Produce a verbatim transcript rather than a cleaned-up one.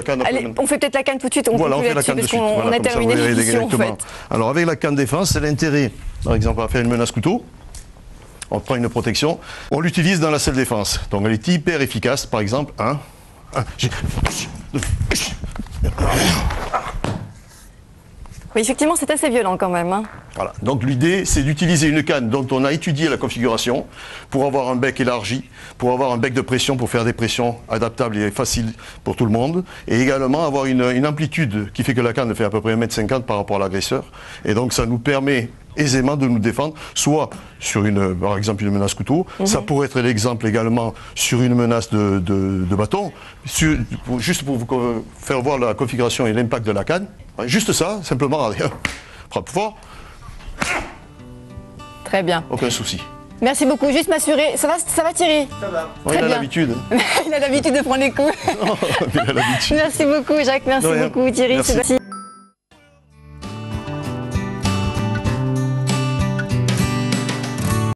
Allez, on fait peut-être la canne tout de suite, on voilà, on fait la canne de parce suite. qu'on Voilà, a terminé l'émission en fait. Alors avec la canne défense, c'est l'intérêt, par exemple, à faire une menace couteau. On prend une protection, on l'utilise dans la selle défense. Donc elle est hyper efficace, par exemple, un, un, Oui, effectivement, c'est assez violent quand même. Hein. Voilà. Donc l'idée, c'est d'utiliser une canne dont on a étudié la configuration pour avoir un bec élargi, pour avoir un bec de pression, pour faire des pressions adaptables et faciles pour tout le monde, et également avoir une, une amplitude qui fait que la canne fait à peu près un mètre cinquante par rapport à l'agresseur. Et donc ça nous permet aisément de nous défendre, soit sur une, par exemple une menace couteau, mm-hmm. ça pourrait être l'exemple également sur une menace de, de, de bâton, sur, pour, juste pour vous faire voir la configuration et l'impact de la canne. Juste ça, simplement, frappe fort. Très bien. Aucun souci. Merci beaucoup, juste m'assurer. Ça va, ça va Thierry? Ça va. Très il a l'habitude. Il a l'habitude de prendre les coups. Il a l'habitude. Merci beaucoup Jacques, merci beaucoup Thierry. Merci.